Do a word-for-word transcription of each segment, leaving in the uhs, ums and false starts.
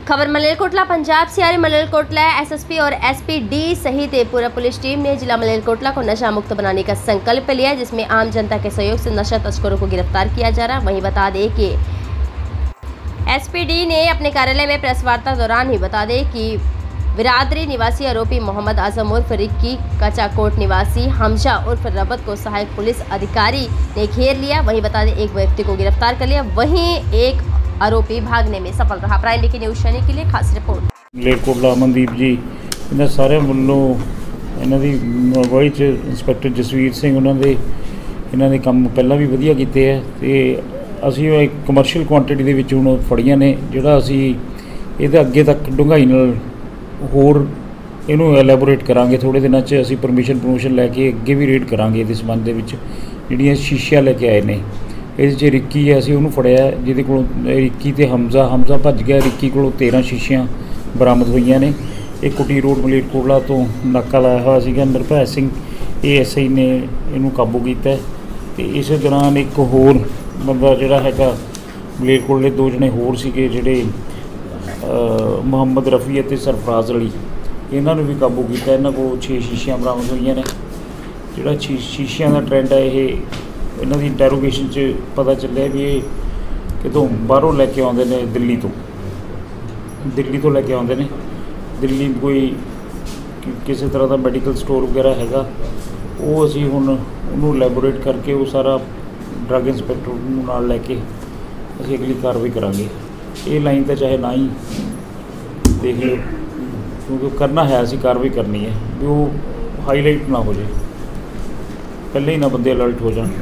खबर मलेरकोटला पंजाब से आ रही। मलेरकोटला एसएसपी और एसपी डी सहित पूरा पुलिस टीम ने जिला मलेरकोटला को नशा मुक्त बनाने का संकल्प लिया, जिसमें आम जनता के सहयोग से नशा तस्करों को गिरफ्तार किया जा रहा है। वहीं बता दें कि एसपी डी ने अपने कार्यालय में प्रेस वार्ता दौरान ही बता दें कि बिरादरी निवासी आरोपी मोहम्मद आजम उर्फ रिक्की, कचाकोट निवासी हमजा उर्फ रबत को सहायक पुलिस अधिकारी ने घेर लिया। वहीं बता दें एक व्यक्ति को गिरफ्तार कर लिया, वहीं एक आरोपी भागने में सफल रहा। प्राइम वीके न्यूज़ चैनल के लिए खास रिपोर्ट। मलेरकोटला अमनदीप जी इन्होंने सारे वालों इन्हों की अगवाई च इंस्पैक्टर जसवीर सिंह उन्होंने इन्होंने काम पहला भी वधिया किए है तो असी एक कमर्शियल क्वांटिटी के विच हुण फड़ियां ने, जिहड़ा असी इहदे अगे तक डूंघाई नाल होर इनू एलैबोरेट करांगे। थोड़े दिनों च असी परमिशन परमिशन लैके अगे भी रेड करांगे। इस संबंध में जिहड़ियां शीशियां लैके आए ने, ये रिक्की है असी उन्होंने फड़िया, जिहदे कोलों रिक्की ते हमजा हमजा भज गया। रिक्की कोलों तेरह शीशियां बरामद हुई ने। एक कुटी रोड मलेरकोटला तो नाका लाया हुआ सीगा। निर्भय सिंह ए एस आई ने इनू काबू किया। तो इस दौरान एक होर बंदा जिहड़ा हैगा मलेरकोटले दो जने होर सीगे, जिहड़े मुहम्मद रफ़ी ते सरफराज अली, इन्होंने भी काबू किया। इन्हों को छे शीशियां बरामद हुई ने। जिहड़ा शी शीशियां का ट्रेंड है ये इन्हों की इंटैरोगेशन च पता चलिया भी ये कितों बाहरों लैके आउंदे ने, दिल्ली तो दिल्ली तो लैके आउंदे ने। दिल्ली कोई किसी तरह का मैडिकल स्टोर वगैरह हैगा, वो असी हुण उन्होंने लैबोरेट करके वो सारा ड्रग इंस्पैक्टर नाल लैके असी अगली कार्रवाई करांगे। ये लाइन तो चाहे ना ही देख लो, क्योंकि करना है असी कार्रवाई करनी है भी वो हाईलाइट ना हो जाए, पहले ही ना बंदे अलर्ट हो जाए।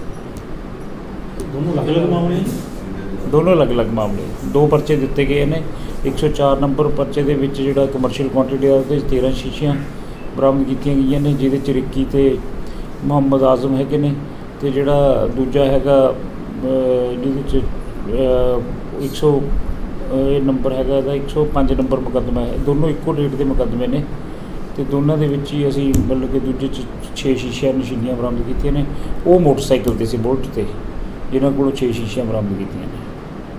दोनों अलग अलग मामले दोनों अलग अलग मामले दो परचे दिते गए हैं। एक सौ चार नंबर परचे के विच जिहड़ा कमर्शियल क्वांटिटी है तेरह शीशियां बरामद की गई ने, जिहदे च रिक्की ते मुहम्मद आजम है ने, तो जिहड़ा दूजा हैगा जिहदे च एक सौ नंबर हैगा एक सौ पाँच नंबर मुकदमा है। दोनों इक्को डेट के मुकदमे ने, तो दोनों के विच ही असी मतलब कि दूजे छे शीशियां नशीलियां बरामद कीतियां ने। वो मोटरसाइकिल ते सी बुलेट ते, जिन्हों को छे शीशियां बरामद कीतियां ने।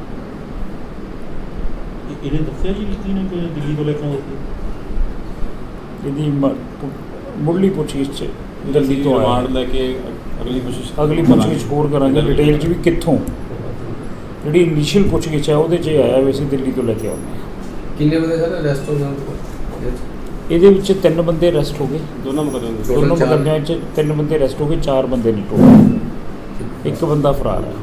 इन्हें दस्सिया जी रिक्की ने कि दिल्ली तो लेके आए थे? इहदी मुढ़ली पुछगिछ दिल्ली तो रिमांड लैके अगली कोशिश अगली पुछगिछ होर करांगे। डिटेल च भी कित्थों जिहड़ी इनिशियल पुछगिछ है उहदे च आया वैसे दिल्ली तो लेके आउंदे। किन्ने बंदे सर अरेस्ट हो गए? ਇਹਦੇ ਵਿੱਚ ਤਿੰਨ ਬੰਦੇ ਅਰੈਸਟ ਹੋ ਗਏ। दोनों मुकदमे ਦੋਨੋਂ ਮੁਕੱਦਮਿਆਂ 'ਚ ਤਿੰਨ ਬੰਦੇ ਅਰੈਸਟ ਹੋ ਗਏ, ਚਾਰ ਬੰਦੇ ਨੇ ਟੋਟਲ, ਇੱਕ ਬੰਦਾ ਫਰਾਰ ਹੈ।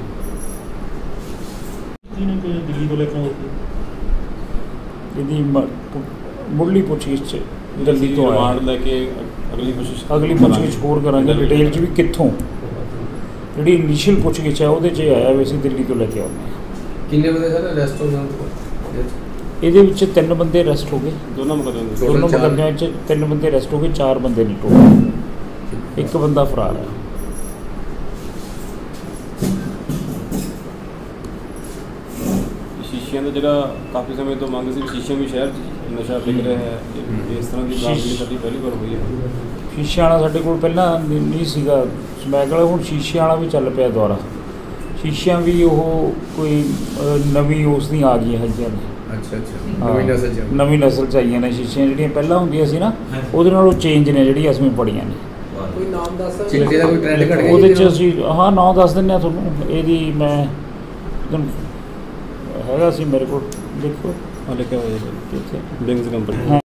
ने कि दिल्ली तो लेके आए थे? ਇਹਦੀ ਮੁੱਢਲੀ ਪੁੱਛਗਿੱਛ 'ਚ ਦਿੱਲੀ ਤੋਂ ਆਇਆ। रिमांड लैके अगली कोशिश ਅਗਲੀ ਪੁੱਛਗਿੱਛ ਹੋਰ ਕਰਾਂਗੇ। ਡਿਟੇਲ 'ਚ ਵੀ ਕਿੱਥੋਂ ਜਿਹੜੀ ਇਨੀਸ਼ੀਅਲ ਪੁੱਛਗਿੱਛ ਹੈ ਉਹਦੇ 'ਚ ਆਇਆ ਵੈਸੇ ਦਿੱਲੀ ਤੋਂ ਲੈ ਕੇ ਆਉਂਦੇ ਆ। ਕਿੰਨੇ ਬੰਦੇ ਸਰ ਅਰੈਸਟ ਹੋ ਗਏ? ਇਹਦੇ ਵਿੱਚ ਤਿੰਨ ਬੰਦੇ ਅਰੈਸਟ ਹੋ ਗਏ। दोनों मुकदमे ਦੋਨੋਂ ਮੁਕੱਦਮਿਆਂ 'ਚ ਤਿੰਨ ਬੰਦੇ ਅਰੈਸਟ ਹੋ ਗਏ, ਚਾਰ ਬੰਦੇ ਨੇ ਟੋਟਲ, ਇੱਕ ਬੰਦਾ ਫਰਾਰ ਹੈ। शीशियां का जो काफ़ी समय तो मंग सी शीशियां भी शहर नशा बिक रहा है, इस तरह की बरामदगी साडी पहली बार हुई है। शीशियां वाला साडे कोल ਪਹਿਲਾਂ नहीं सीगा ਸਮੈਗਲ, ਹੁਣ शीशियां वाला भी चल ਪਿਆ ਦੁਬਾਰਾ। शीशियां भी ਉਹ ਕੋਈ ਨਵੀਂ ਉਸ ਦੀਆਂ ਆ ਗਈਆਂ ਹੈਗੀਆਂ ਨੇ। अच्छा अच्छा नवी नस्ल च नवी नस्ल च आईਆਂ ਨੇ शीशियां, ਜਿਹੜੀਆਂ ਪਹਿਲਾਂ ਹੁੰਦੀਆਂ ਸੀ ਨਾ ਉਹਦੇ ਨਾਲੋਂ ਚੇਂਜ ਨੇ ਜਿਹੜੀਆਂ ਅਸੀਂ ਪੜੀਆਂ ਨੇ। ਕੋਈ ਨਾਮ ਦੱਸ ਸਕਦੇ? ਚਿੱਟੇ ਦਾ ਕੋਈ ਟ੍ਰੈਂਡ ਘਟ ਗਿਆ ਉਹਦੇ 'ਚ ਅਸੀਂ ਹਾਂ ਨਾਂ ਦੱਸ ਦਿੰਦੇ ਹਾਂ ਤੁਹਾਨੂੰ। ਇਹਦੀ ਮੈਂ ਹੈਗਾ ਸੀ ਮੇਰੇ ਕੋਲ, ਦੇਖੋ लिखा हुआ है ਕਿੱਥੇ बिंग्स कंपनी।